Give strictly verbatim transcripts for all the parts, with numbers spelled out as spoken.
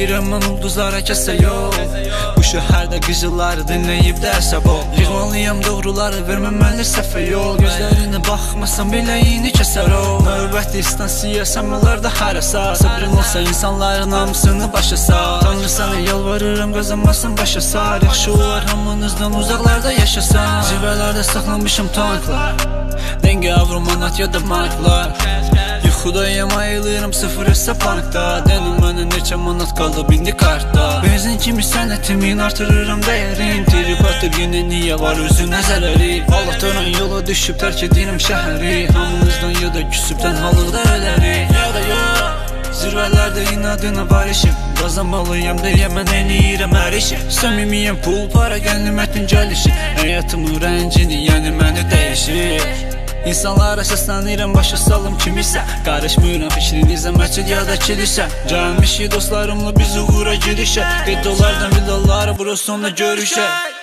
çəkirəm mən ulduzlara kəsə yol. Bu şəhərdə qızılları dinləyib dərsə bol. Yığmalıyam doğruları, verməməli səhvə yol. Gözlərinə baxmasam biləyini kəsər o. Növbəti istansiya səmalarda harasa. Səbrin olsa insanların hamısını başa sal. Tanrı sənə yalvarıram qazanmasın başa sar. Yaxşı olar hamınızdan uzaqlarda yaşasan. Zirvələrdə saxlamışam tanklar, denge avro manat ya da marklar. Yuxudayım ayılıram sıfır hesab bankda. Dənim mənə neçə manat qaldı bindi kartda. Benzin kimi sənətimin artırıram dəyərin. Trip atır yenə niyə var özünə zərəri. Allahtaran yola düşüb tərk edirəm şəhəri. Hamınızdan ya da küsübdən halıqda öləri. Ya da yox, zirvələrdə inadına var işim. Qazanmalıyam deyə mən eləyirəm hər işi. Səmimiyəm pul, para, qənimətin gəlişi. Həyatımın rəncini, yəni məni dəyişir. İnsanlara səslənirəm, başa salım kimisə. Qarışmıram fikrinizə, məscid ya da kilisə. Gəlmişik dostlarımla biz uğura girişək. Qeyd olardan villaları, bura sonda görüşək.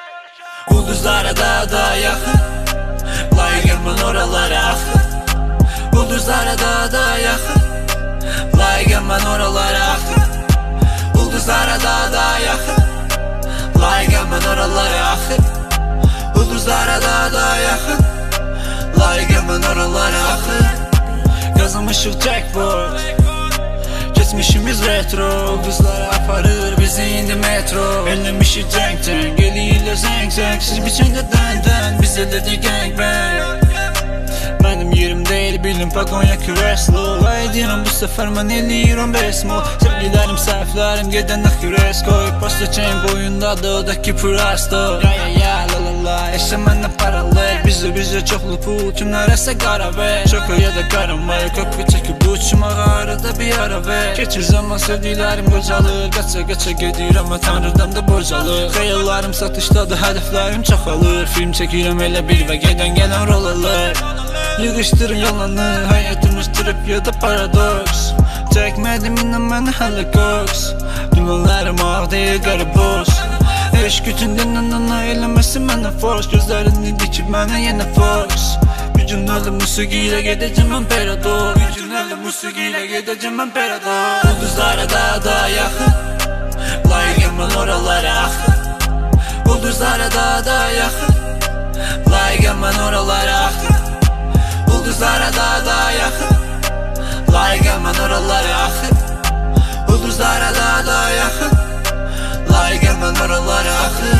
Ulduzlara daha da yaxın, layiqəm mən oralara axın. Ulduzlara daha da yaxın, layiqəm mən oralara axın. Ulduzlara daha da yaxın, layiqəm mən oralara axın. Ulduzlara daha da yaxın, layiqəm mən oralara axın. Qazanmışıq jackpot, keçmişimiz retro. Ulduzlara aparır bizi indi metro. Eləmişik cəng-cəng, eləyirlər zəng-zəng. Siz biçəndə dən-dən, biz elədik gang-bang. Mənim yerim deyil bilin Pagonya küreslo. Vay deyirəm bu səfər mən eləyirəm besmo. Sevgilərim, səhvlərim gedəndə küres qoy. Posta chain boyundadır o da ki pırasta. Ya ya ya la la la, eşə mənlə paralel. Bizə bizə çoxlu pul, kimlərəsə qara ver. Çoko ya da qaramay, kokku çəkib uçmağa arada bir ara ver. Keçir zaman sevdiklərim qocalır. Qaça qaça gedirəm və tanrıdan da bocalır. Xəyallarım satışdadır, hədəflərim çoxalır. Film çəkirəm elə bir və gedən gələn rol alır. Yığışdırın yalanı, həyatımız trip ya da paradoks. Çəkmədim inan mənə hələ qoks. Dümanlarım ağ deyil qara boz. Eşq gücündən anana eləməsi mənə force. Gözlərini dikib mənə yenə fox. Bir gün öyle musiqi ilə gedəcəm mən paradoks. Bir gün öyle musiqi ilə gedəcəm mən paradoks. Ulduzlara daha da yaxın, layiqəm mən oralara axın. Ulduzlara daha da yaxın, layiqəm mən oralara axın. Ulduzlara daha da yaxın, layiqəm mən oralara axın. Ulduzlara daha da yaxın, layiqəm mən oralara axın.